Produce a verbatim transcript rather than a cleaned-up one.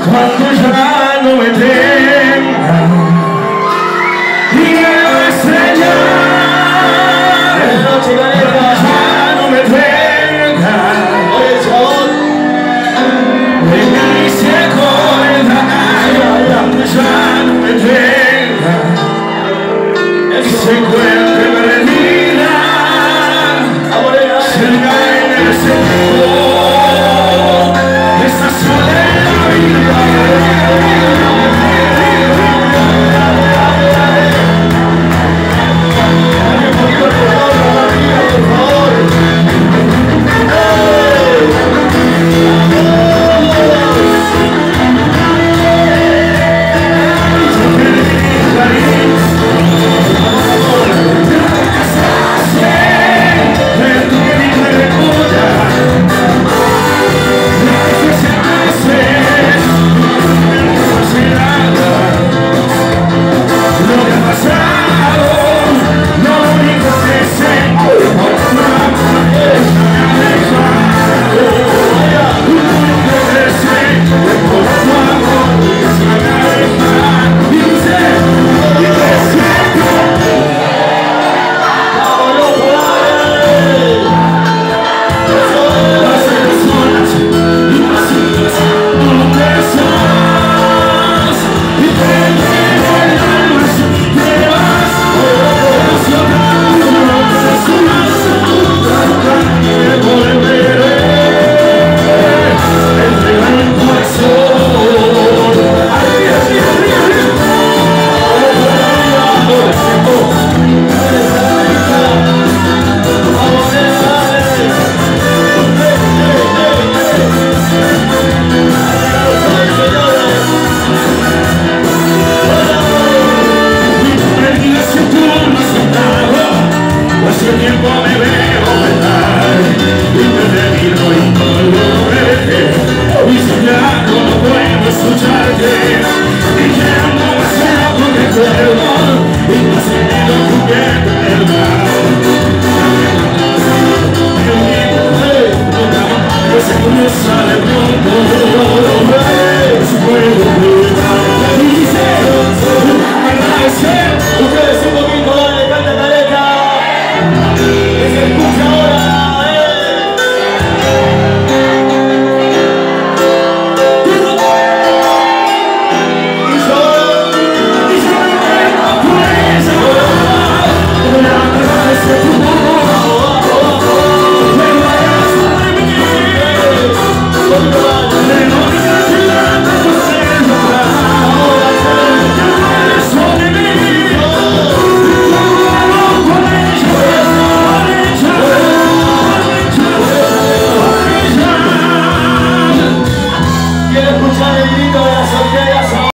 cuando ya no me tenga y me va a extrañar, ya no me tenga. Oye, chabón, de mí se acuerda cuando ya no me tenga y se encuentre perdida cerca en el centro. Esa soledad viva. Sale pronto, no puedo ver.